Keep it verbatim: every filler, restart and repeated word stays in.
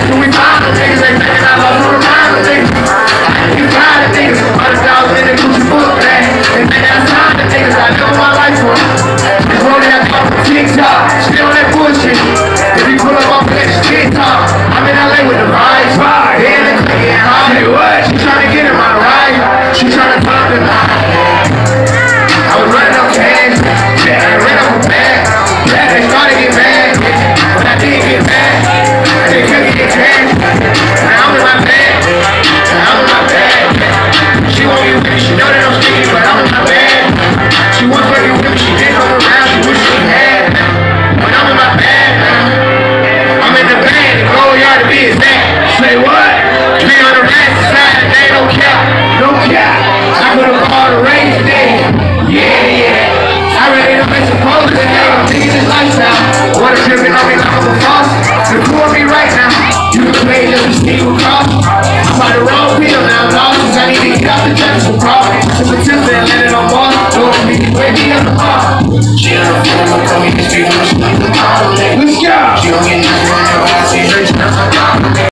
When we find the niggas, they thinking I love to remind the niggas. You find the niggas, hundred thousand in the Gucci book bag. They think that's time the niggas I live my life for. This road that I come from TikTok, still on that bullshit. If you pull up off that TikTok, I'm in L A with the vibes. They in the clique getting high. Hey, what? She tryna get in my ride. She tryna talk to me. I was running up cash. Yeah, I ran up a bag. Yeah, they started to get mad. But I didn't get mad. They couldn't get cash. Now I'm in my bag. Now I'm in my bag. She won't get with me. She know that I'm sticky, but I'm in my bag. She wants to get with me. She didn't come around. She wish she had. But I'm in my bag now. I'm in the bag. The gold yard to be exact. Say what? three hundred racks inside. They don't care. No cap. I could've called a race day. Yeah, yeah. I really don't make supposed to they don't think this lifestyle. Water dripping on me like I'm a faucet. The crew on me right now. You can play just to see who cross. I'm by the wrong people now, dog. Cause I need to get out the judge for profit. Took a tip and landed on ball. Don't me, wake me up the bar. She on the phone, I'm coming to the street.